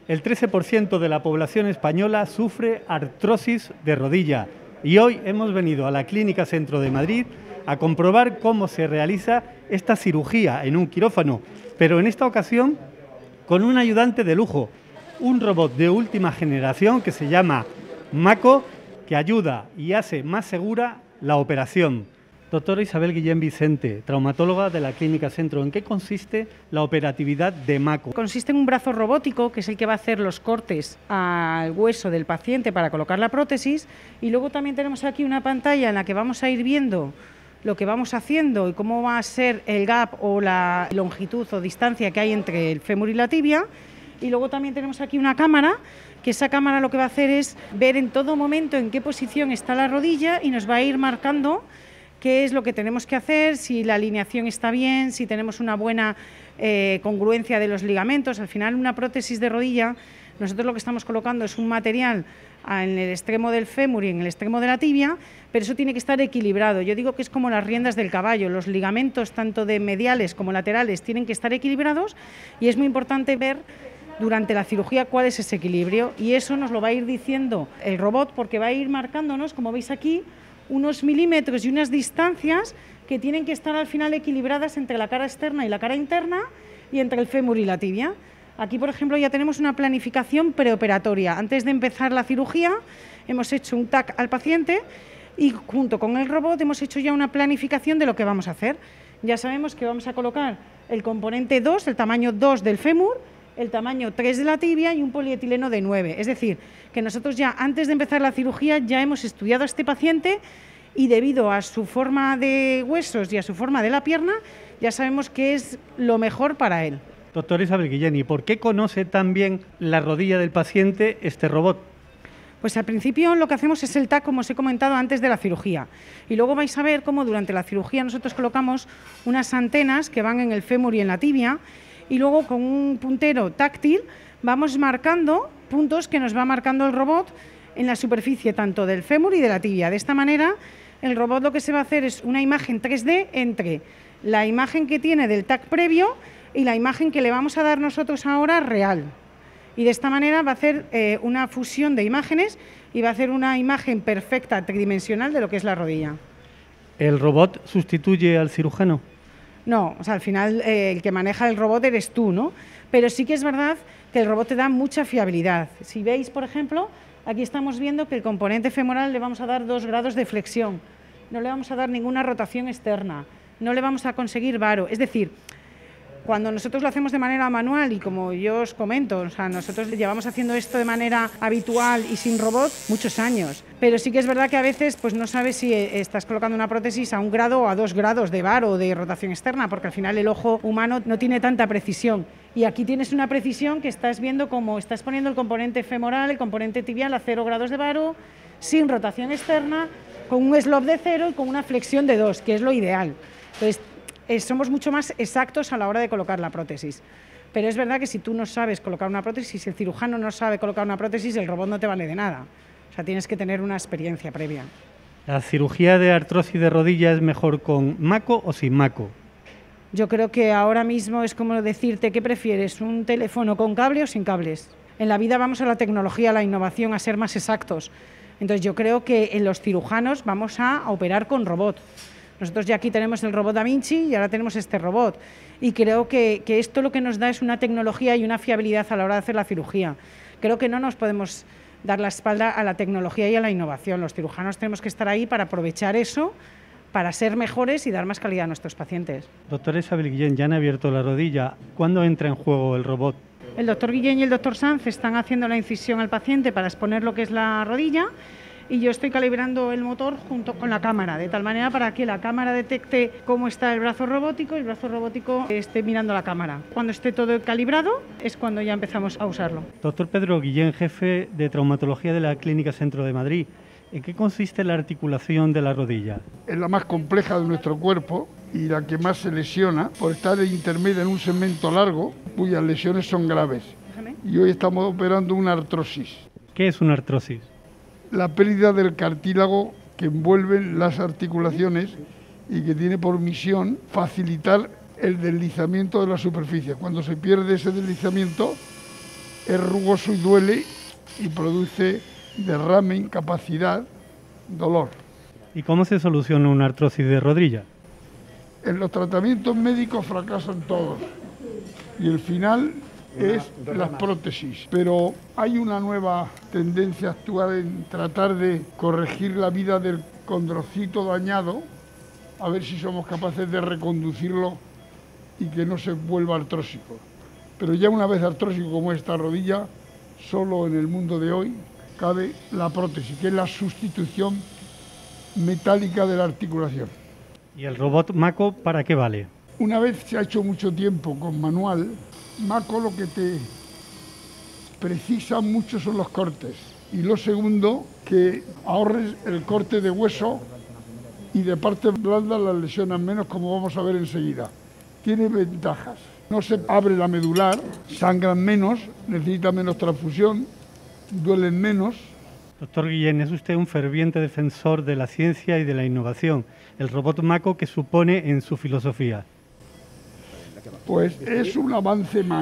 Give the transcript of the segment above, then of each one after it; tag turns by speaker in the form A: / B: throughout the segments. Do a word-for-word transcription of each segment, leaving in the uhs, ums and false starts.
A: El trece por ciento de la población española sufre artrosis de rodilla y hoy hemos venido a la Clínica Centro de Madrid a comprobar cómo se realiza esta cirugía en un quirófano, pero en esta ocasión con un ayudante de lujo, un robot de última generación que se llama Mako, que ayuda y hace más segura la operación. Doctora Isabel Guillén Vicente, traumatóloga de la Clínica Centro, ¿en qué consiste la operatividad de Mako?
B: Consiste en un brazo robótico, que es el que va a hacer los cortes al hueso del paciente para colocar la prótesis, y luego también tenemos aquí una pantalla en la que vamos a ir viendo lo que vamos haciendo y cómo va a ser el gap o la longitud o distancia que hay entre el fémur y la tibia. Y luego también tenemos aquí una cámara, que esa cámara lo que va a hacer es ver en todo momento en qué posición está la rodilla y nos va a ir marcando qué es lo que tenemos que hacer, si la alineación está bien, si tenemos una buena eh, congruencia de los ligamentos. Al final, una prótesis de rodilla, nosotros lo que estamos colocando es un material en el extremo del fémur y en el extremo de la tibia, pero eso tiene que estar equilibrado. Yo digo que es como las riendas del caballo, los ligamentos tanto de mediales como laterales tienen que estar equilibrados y es muy importante ver durante la cirugía cuál es ese equilibrio, y eso nos lo va a ir diciendo el robot, porque va a ir marcándonos, como veis aquí, unos milímetros y unas distancias que tienen que estar al final equilibradas entre la cara externa y la cara interna y entre el fémur y la tibia. Aquí, por ejemplo, ya tenemos una planificación preoperatoria. Antes de empezar la cirugía hemos hecho un T A C al paciente y junto con el robot hemos hecho ya una planificación de lo que vamos a hacer. Ya sabemos que vamos a colocar el componente dos, el tamaño dos del fémur, el tamaño tres de la tibia y un polietileno de nueve. Es decir, que nosotros ya antes de empezar la cirugía ya hemos estudiado a este paciente y debido a su forma de huesos y a su forma de la pierna, ya sabemos que es lo mejor para él.
A: Doctora Isabel Guillén, ¿y por qué conoce tan bien la rodilla del paciente este robot?
B: Pues al principio lo que hacemos es el T A C, como os he comentado, antes de la cirugía. Y luego vais a ver cómo durante la cirugía nosotros colocamos unas antenas que van en el fémur y en la tibia, y luego con un puntero táctil vamos marcando puntos que nos va marcando el robot en la superficie tanto del fémur y de la tibia. De esta manera el robot lo que se va a hacer es una imagen tres D entre la imagen que tiene del T A C previo y la imagen que le vamos a dar nosotros ahora real. Y de esta manera va a hacer eh, una fusión de imágenes y va a hacer una imagen perfecta, tridimensional de lo que es la rodilla.
A: ¿El robot sustituye al cirujano?
B: No, o sea, al final eh, el que maneja el robot eres tú, ¿no? Pero sí que es verdad que el robot te da mucha fiabilidad. Si veis, por ejemplo, aquí estamos viendo que el componente femoral le vamos a dar dos grados de flexión, no le vamos a dar ninguna rotación externa, no le vamos a conseguir varo. Es decir, cuando nosotros lo hacemos de manera manual y como yo os comento, o sea, nosotros llevamos haciendo esto de manera habitual y sin robot muchos años, pero sí que es verdad que a veces pues no sabes si estás colocando una prótesis a un grado o a dos grados de varo o de rotación externa, porque al final el ojo humano no tiene tanta precisión. Y aquí tienes una precisión que estás viendo como estás poniendo el componente femoral, el componente tibial a cero grados de varo, sin rotación externa, con un slope de cero y con una flexión de dos, que es lo ideal. Entonces, Eh, somos mucho más exactos a la hora de colocar la prótesis. Pero es verdad que si tú no sabes colocar una prótesis, si el cirujano no sabe colocar una prótesis, el robot no te vale de nada. O sea, tienes que tener una experiencia previa.
A: ¿La cirugía de artrosis de rodilla es mejor con Mako o sin Mako?
B: Yo creo que ahora mismo es como decirte, ¿qué prefieres? ¿Un teléfono con cable o sin cables? En la vida vamos a la tecnología, a la innovación, a ser más exactos. Entonces yo creo que en los cirujanos vamos a operar con robot. Nosotros ya aquí tenemos el robot Da Vinci y ahora tenemos este robot. Y creo que, que esto lo que nos da es una tecnología y una fiabilidad a la hora de hacer la cirugía. Creo que no nos podemos dar la espalda a la tecnología y a la innovación. Los cirujanos tenemos que estar ahí para aprovechar eso, para ser mejores y dar más calidad a nuestros pacientes.
A: Doctora Isabel Guillén, ya han abierto la rodilla. ¿Cuándo entra en juego el robot?
B: El doctor Guillén y el doctor Sanz están haciendo la incisión al paciente para exponer lo que es la rodilla, y yo estoy calibrando el motor junto con la cámara, de tal manera para que la cámara detecte cómo está el brazo robótico y el brazo robótico esté mirando la cámara. Cuando esté todo calibrado es cuando ya empezamos a usarlo.
A: Doctor Pedro Guillén, jefe de traumatología de la Clínica Centro de Madrid, ¿en qué consiste la articulación de la rodilla?
C: Es la más compleja de nuestro cuerpo y la que más se lesiona por estar intermedia en un segmento largo, cuyas lesiones son graves. Y hoy estamos operando una artrosis.
A: ¿Qué es una artrosis?
C: La pérdida del cartílago que envuelve las articulaciones y que tiene por misión facilitar el deslizamiento de la superficie. Cuando se pierde ese deslizamiento, es rugoso y duele y produce derrame, incapacidad, dolor.
A: ¿Y cómo se soluciona una artrosis de rodilla?
C: En los tratamientos médicos fracasan todos y el final es las prótesis, pero hay una nueva tendencia actual en tratar de corregir la vida del condrocito dañado, a ver si somos capaces de reconducirlo y que no se vuelva artrósico. Pero ya una vez artrósico como esta rodilla, solo en el mundo de hoy cabe la prótesis, que es la sustitución metálica de la articulación.
A: ¿Y el robot Mako para qué vale?
C: Una vez se ha hecho mucho tiempo con manual, Mako lo que te precisa mucho son los cortes. Y lo segundo, que ahorres el corte de hueso y de partes blandas las lesionas menos, como vamos a ver enseguida. Tiene ventajas. No se abre la medular, sangran menos, necesita menos transfusión, duelen menos.
A: Doctor Guillén, es usted un ferviente defensor de la ciencia y de la innovación. ¿El robot Mako qué supone en su filosofía?
C: Pues es un avance más.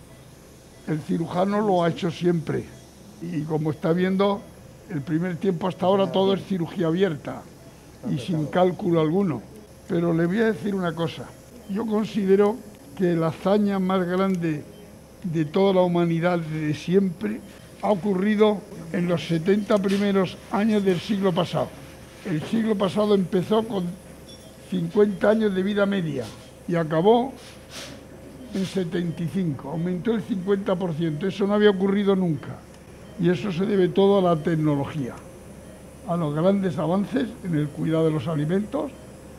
C: El cirujano lo ha hecho siempre. Y como está viendo, el primer tiempo hasta ahora todo es cirugía abierta y sin cálculo alguno. Pero le voy a decir una cosa. Yo considero que la hazaña más grande de toda la humanidad de siempre ha ocurrido en los setenta primeros años del siglo pasado. El siglo pasado empezó con cincuenta años de vida media y acabó en setenta y cinco, aumentó el cincuenta por ciento, eso no había ocurrido nunca. Y eso se debe todo a la tecnología, a los grandes avances en el cuidado de los alimentos,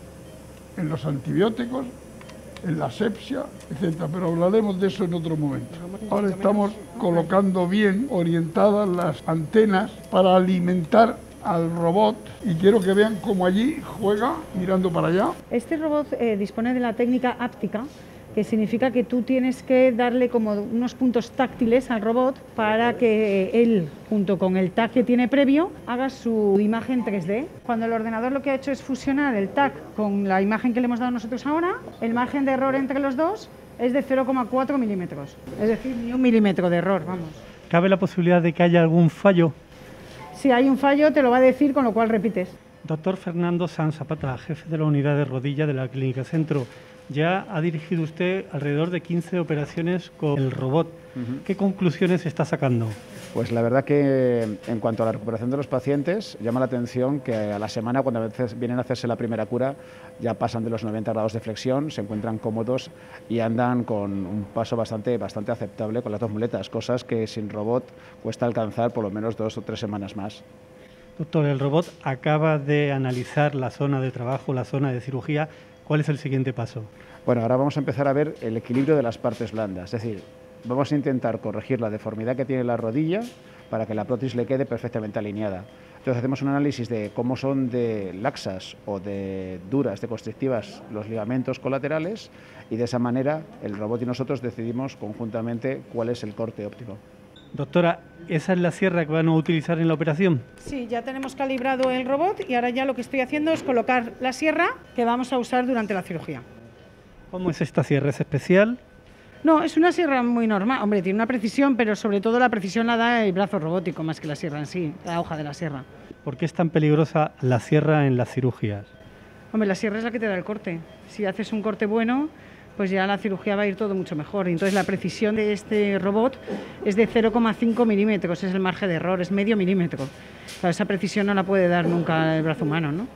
C: en los antibióticos, en la asepsia, etcétera. Pero hablaremos de eso en otro momento. Ahora estamos colocando bien orientadas las antenas para alimentar al robot y quiero que vean cómo allí juega mirando para allá.
B: Este robot eh, dispone de la técnica áptica, que significa que tú tienes que darle como unos puntos táctiles al robot para que él, junto con el tag que tiene previo, haga su imagen tres D. Cuando el ordenador lo que ha hecho es fusionar el tag con la imagen que le hemos dado nosotros ahora, el margen de error entre los dos es de cero coma cuatro milímetros, es decir, ni un milímetro de error, vamos.
A: ¿Cabe la posibilidad de que haya algún fallo?
B: Si hay un fallo te lo va a decir, con lo cual repites.
A: Doctor Fernando Sanz Zapata, jefe de la unidad de rodilla de la Clínica Centro. Ya ha dirigido usted alrededor de quince operaciones con el robot. Uh-huh. ¿Qué conclusiones está sacando?
D: Pues la verdad que en cuanto a la recuperación de los pacientes, llama la atención que a la semana, cuando a veces vienen a hacerse la primera cura, ya pasan de los noventa grados de flexión, se encuentran cómodos y andan con un paso bastante, bastante aceptable con las dos muletas, cosas que sin robot cuesta alcanzar por lo menos dos o tres semanas más.
A: Doctor, el robot acaba de analizar la zona de trabajo, la zona de cirugía. ¿Cuál es el siguiente paso?
D: Bueno, ahora vamos a empezar a ver el equilibrio de las partes blandas, es decir, vamos a intentar corregir la deformidad que tiene la rodilla para que la prótesis le quede perfectamente alineada. Entonces hacemos un análisis de cómo son de laxas o de duras, de constrictivas los ligamentos colaterales y de esa manera el robot y nosotros decidimos conjuntamente cuál es el corte óptimo.
A: Doctora, ¿esa es la sierra que van a utilizar en la operación?
B: Sí, ya tenemos calibrado el robot y ahora ya lo que estoy haciendo es colocar la sierra que vamos a usar durante la cirugía.
A: ¿Cómo es esta sierra? ¿Es especial?
B: No, es una sierra muy normal. Hombre, tiene una precisión, pero sobre todo la precisión la da el brazo robótico más que la sierra en sí, la hoja de la sierra.
A: ¿Por qué es tan peligrosa la sierra en las cirugías?
B: Hombre, la sierra es la que te da el corte. Si haces un corte bueno, pues ya la cirugía va a ir todo mucho mejor. Entonces la precisión de este robot es de cero coma cinco milímetros, es el margen de error, es medio milímetro. Claro, esa precisión no la puede dar nunca el brazo humano, ¿no?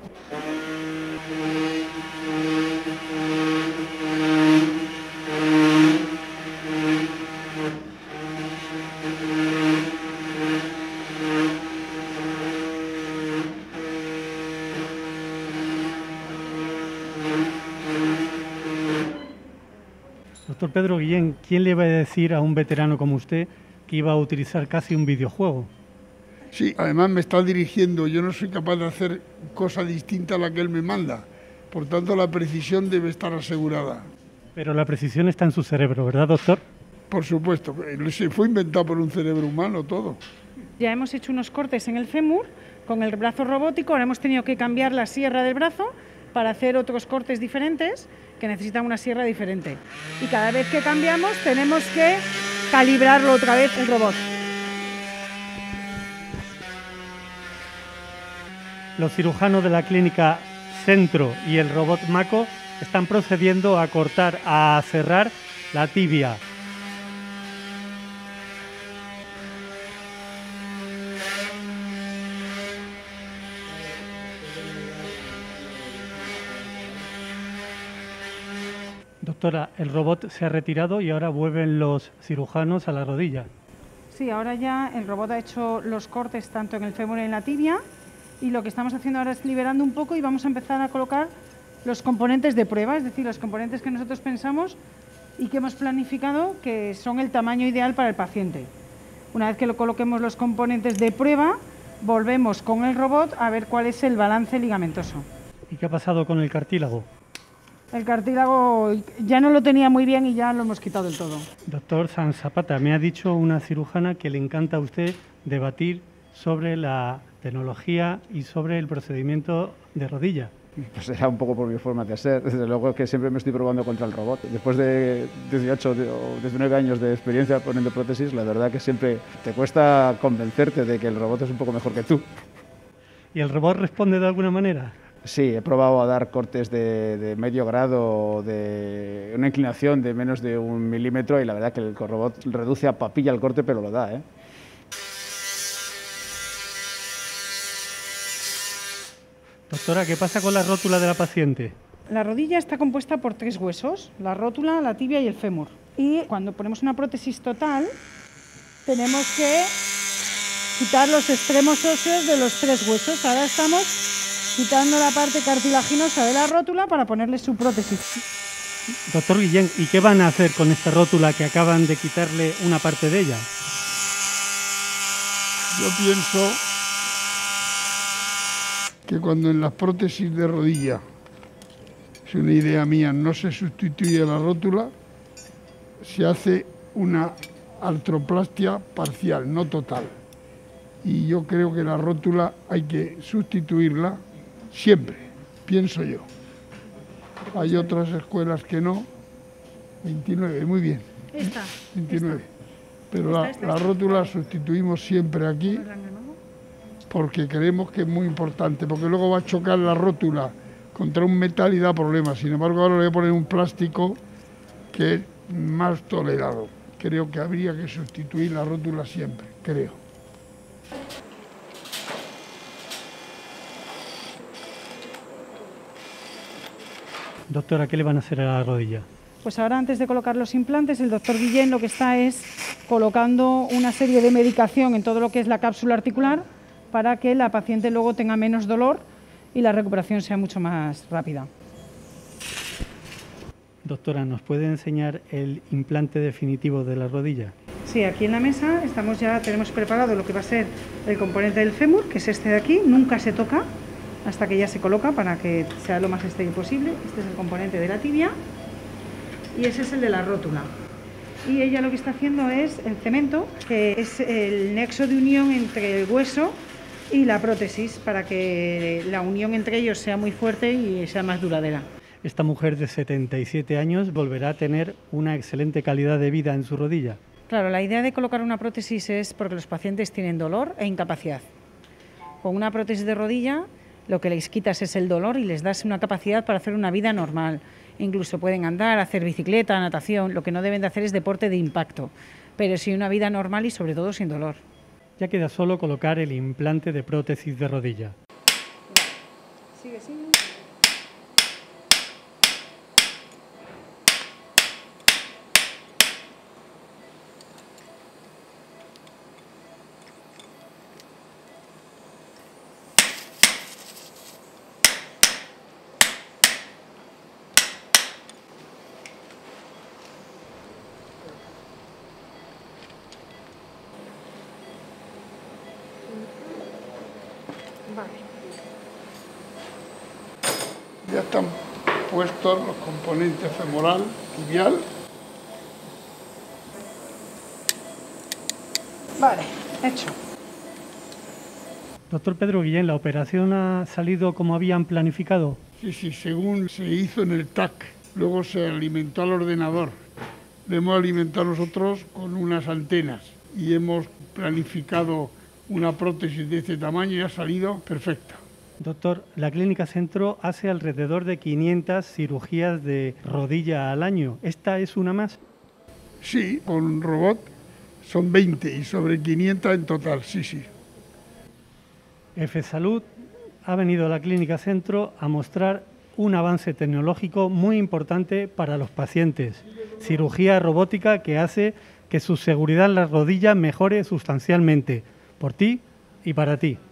A: Doctor Pedro Guillén, ¿quién le va a decir a un veterano como usted que iba a utilizar casi un videojuego?
C: Sí, además me está dirigiendo, yo no soy capaz de hacer cosa distinta a la que él me manda, por tanto la precisión debe estar asegurada.
A: Pero la precisión está en su cerebro, ¿verdad, doctor?
C: Por supuesto, se fue inventado por un cerebro humano todo.
B: Ya hemos hecho unos cortes en el fémur con el brazo robótico, ahora hemos tenido que cambiar la sierra del brazo para hacer otros cortes diferentes que necesitan una sierra diferente. Y cada vez que cambiamos tenemos que calibrarlo otra vez el robot.
A: Los cirujanos de la clínica Centro y el robot Mako están procediendo a cortar, a cerrar la tibia. Doctora, el robot se ha retirado y ahora vuelven los cirujanos a la rodilla.
B: Sí, ahora ya el robot ha hecho los cortes tanto en el fémur y en la tibia, y lo que estamos haciendo ahora es liberando un poco y vamos a empezar a colocar los componentes de prueba, es decir, los componentes que nosotros pensamos y que hemos planificado que son el tamaño ideal para el paciente. Una vez que lo coloquemos los componentes de prueba, volvemos con el robot a ver cuál es el balance ligamentoso.
A: ¿Y qué ha pasado con el cartílago?
B: El cartílago ya no lo tenía muy bien y ya lo hemos quitado del todo.
A: Doctor San Zapata, me ha dicho una cirujana que le encanta a usted debatir sobre la tecnología y sobre el procedimiento de rodilla.
D: Pues será un poco por mi forma de ser. Desde luego que siempre me estoy probando contra el robot. Después de dieciocho o diecinueve años de experiencia poniendo prótesis, la verdad que siempre te cuesta convencerte de que el robot es un poco mejor que tú.
A: ¿Y el robot responde de alguna manera?
D: Sí, he probado a dar cortes de, de medio grado, de una inclinación de menos de un milímetro, y la verdad que el robot reduce a papilla el corte, pero lo da, ¿eh?
A: Doctora, ¿qué pasa con la rótula de la paciente?
B: La rodilla está compuesta por tres huesos, la rótula, la tibia y el fémur. Y cuando ponemos una prótesis total, tenemos que quitar los extremos óseos de los tres huesos. Ahora estamos quitando la parte cartilaginosa de la rótula para ponerle su prótesis.
A: Doctor Guillén, ¿y qué van a hacer con esta rótula que acaban de quitarle una parte de ella?
C: Yo pienso que cuando en las prótesis de rodilla, es una idea mía, no se sustituye la rótula, se hace una artroplastia parcial, no total. Y yo creo que la rótula hay que sustituirla siempre, pienso yo. Hay otras escuelas que no. veintinueve, muy bien.
B: Esta.
C: veintinueve.
B: Esta.
C: Pero
B: esta,
C: la,
B: esta,
C: la
B: esta.
C: rótula sustituimos siempre aquí porque creemos que es muy importante, porque luego va a chocar la rótula contra un metal y da problemas. Sin embargo, ahora le voy a poner un plástico que es más tolerado. Creo que habría que sustituir la rótula siempre, creo.
A: Doctora, ¿qué le van a hacer a la rodilla?
B: Pues ahora, antes de colocar los implantes, el doctor Guillén lo que está es colocando una serie de medicación en todo lo que es la cápsula articular para que la paciente luego tenga menos dolor y la recuperación sea mucho más rápida.
A: Doctora, ¿nos puede enseñar el implante definitivo de la rodilla?
B: Sí, aquí en la mesa estamos ya, tenemos preparado lo que va a ser el componente del fémur, que es este de aquí, nunca se toca hasta que ya se coloca para que sea lo más estéril posible. Este es el componente de la tibia y ese es el de la rótula. Y ella lo que está haciendo es el cemento, que es el nexo de unión entre el hueso y la prótesis, para que la unión entre ellos sea muy fuerte y sea más duradera.
A: Esta mujer de setenta y siete años volverá a tener una excelente calidad de vida en su rodilla.
B: Claro, la idea de colocar una prótesis es porque los pacientes tienen dolor e incapacidad. Con una prótesis de rodilla lo que les quitas es el dolor y les das una capacidad para hacer una vida normal. Incluso pueden andar, hacer bicicleta, natación. Lo que no deben de hacer es deporte de impacto, pero sí una vida normal y sobre todo sin dolor.
A: Ya queda solo colocar el implante de prótesis de rodilla.
B: Sigue, sigue. Vale.
C: Ya están puestos los componentes femoral, tibial.
B: Vale, hecho.
A: Doctor Pedro Guillén, ¿la operación ha salido como habían planificado?
C: Sí, sí, según se hizo en el T A C. Luego se alimentó al ordenador le hemos alimentado nosotros con unas antenas y hemos planificado una prótesis de este tamaño y ha salido perfecta.
A: Doctor, la Clínica Centro hace alrededor de quinientas cirugías de rodilla al año. ¿Esta es una más?
C: Sí, con robot son veinte y sobre quinientas en total, sí, sí.
A: F Salud ha venido a la Clínica Centro a mostrar un avance tecnológico muy importante para los pacientes. Cirugía robótica que hace que su seguridad en la rodilla mejore sustancialmente, por ti y para ti.